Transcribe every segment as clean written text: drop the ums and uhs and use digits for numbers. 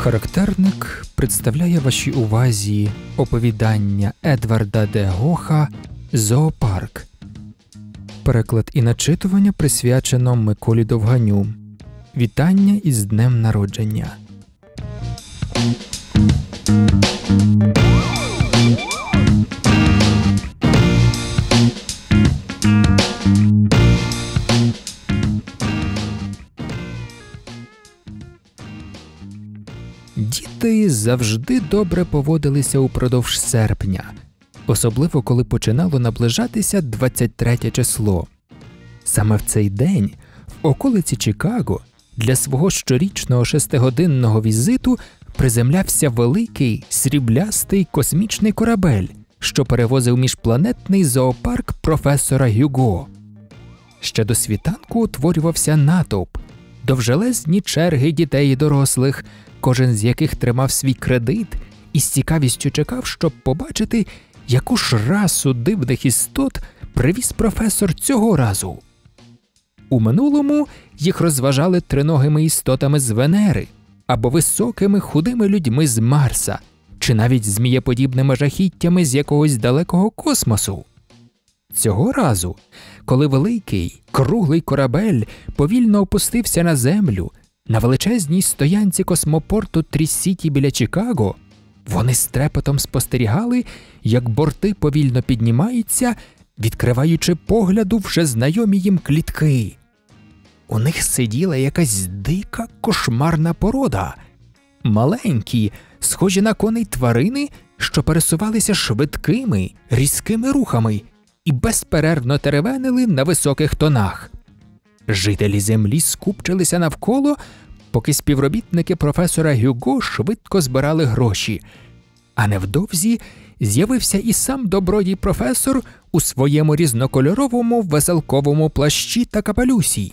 Характерник представляє вашій увазі оповідання Едварда де Гоха «Зоопарк». Переклад і начитування присвячено Миколі Довганю. Вітання із днем народження! Діти завжди добре поводилися упродовж серпня, особливо коли починало наближатися 23 число. Саме в цей день в околиці Чикаго для свого щорічного 6-годинного візиту приземлявся великий, сріблястий космічний корабель, що перевозив міжпланетний зоопарк професора Гюго. Ще до світанку утворювався натовп, довжелезні черги дітей і дорослих, кожен з яких тримав свій кредит і з цікавістю чекав, щоб побачити, яку ж расу дивних істот привіз професор цього разу. У минулому їх розважали триногими істотами з Венери, або високими худими людьми з Марса, чи навіть змієподібними жахіттями з якогось далекого космосу. Цього разу, коли великий, круглий корабель повільно опустився на землю, на величезній стоянці космопорту Трі-Сіті біля Чикаго, вони з трепетом спостерігали, як борти повільно піднімаються, відкриваючи погляду вже знайомі їм клітки. У них сиділа якась дика, кошмарна порода. Маленькі, схожі на коней тварини, що пересувалися швидкими, різкими рухами і безперервно теревенили на високих тонах. Жителі землі скупчилися навколо, поки співробітники професора Гюго швидко збирали гроші. А невдовзі з'явився і сам добродій професор у своєму різнокольоровому веселковому плащі та капелюсі.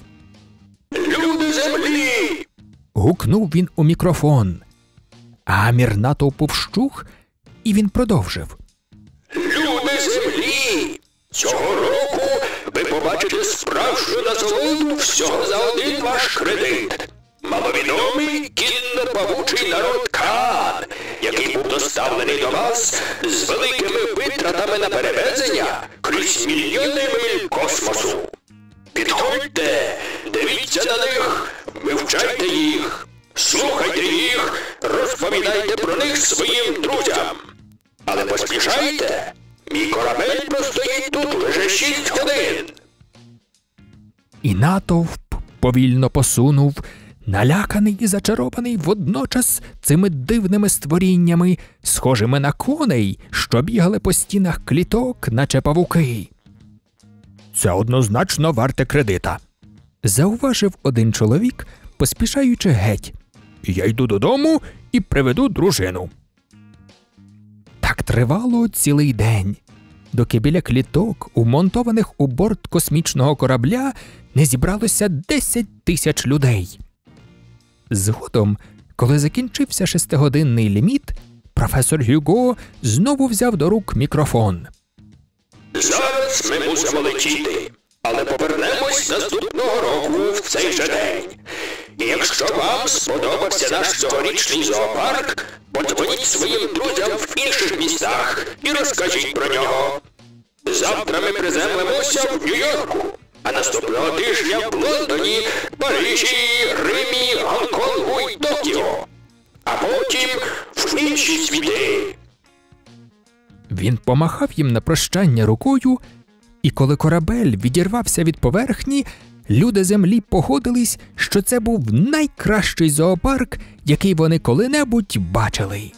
«Люди землі!» – гукнув він у мікрофон. А гамір натовпу вщух, і він продовжив. «Люди землі! Цього року ви побачите справжню насолоду всього за один ваш кредит. Маловідомий кінно-павучий народ Каан, який був доставлений до вас з великими витратами на перевезення крізь мільйони миль космосу. Підходьте, дивіться на них, вивчайте їх, слухайте їх, розповідайте про них своїм друзям. Але поспішайте, мій корабель простоїть тут лише 6 годин. І натовп повільно посунув, наляканий і зачарований водночас цими дивними створіннями, схожими на коней, що бігали по стінах кліток, наче павуки. «Це однозначно варте кредита», – зауважив один чоловік, поспішаючи геть. «Я йду додому і приведу дружину». Так тривало цілий день, доки біля кліток, умонтованих у борт космічного корабля, не зібралося 10 тисяч людей. Згодом, коли закінчився 6-годинний ліміт, професор Гюго знову взяв до рук мікрофон. «Зараз ми мусимо летіти, але повернемось наступного року в цей же день. І якщо вам сподобався наш цьогорічний зоопарк, подзвоніть своїм друзям в інших містах і розкажіть про нього. Завтра ми приземлимося в Нью-Йорку, а наступного тижня в Лондоні, Парижі, Римі, Гонконгу і Токіо, а потім в інші світи». Він помахав їм на прощання рукою, і коли корабель відірвався від поверхні, люди землі погодились, що це був найкращий зоопарк, який вони коли-небудь бачили.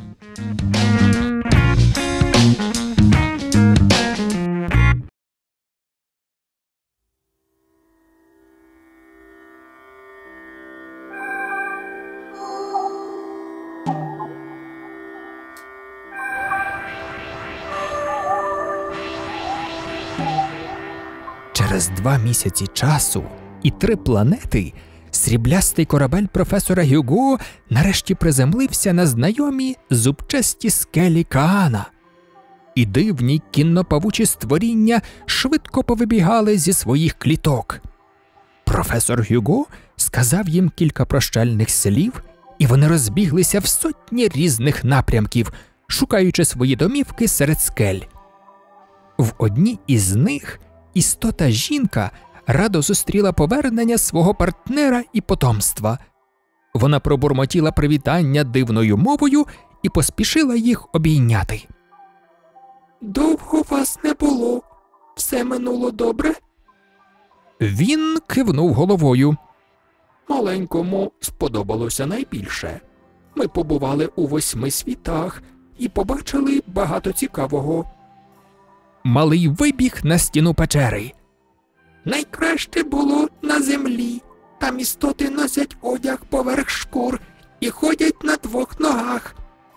Через 2 місяці часу і 3 планети сріблястий корабель професора Гюго нарешті приземлився на знайомі зубчасті скелі Каана. І дивні кінно-павучі створіння швидко повибігали зі своїх кліток. Професор Гюго сказав їм кілька прощальних слів і вони розбіглися в сотні різних напрямків, шукаючи свої домівки серед скель. В одній із них істота-жінка радо зустріла повернення свого партнера і потомства. Вона пробурмотіла привітання дивною мовою і поспішила їх обійняти. «Довго вас не було. Все минуло добре?» Він кивнув головою. «Маленькому сподобалося найбільше. Ми побували у 8 світах і побачили багато цікавого». Малий вибіг на стіну печери. «Найкраще було на землі. Там істоти носять одяг поверх шкур і ходять на 2 ногах.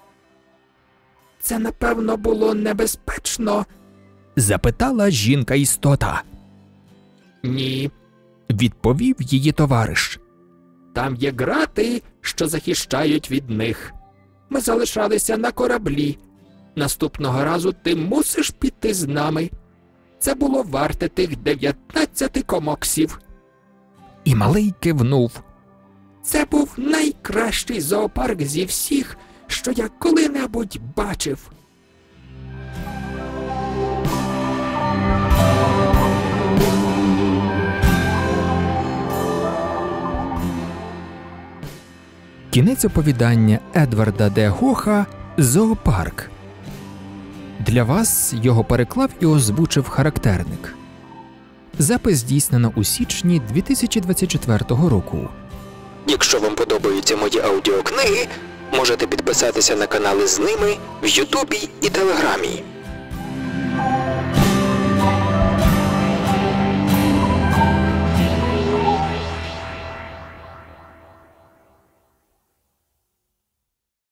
Це, напевно, було небезпечно?» Запитала жінка-істота. «Ні. Відповів її товариш. Там є грати, що захищають від них. Ми залишалися на кораблі. Наступного разу ти мусиш піти з нами. Це було варте тих 19 комоксів». І малий кивнув. «Це був найкращий зоопарк зі всіх, що я коли-небудь бачив». Кінець оповідання Едварда Д. Гоха «Зоопарк». Для вас його переклав і озвучив характерник. Запис здійснено у січні 2024 року. Якщо вам подобаються мої аудіокниги, можете підписатися на канали з ними в Ютубі і Телеграмі.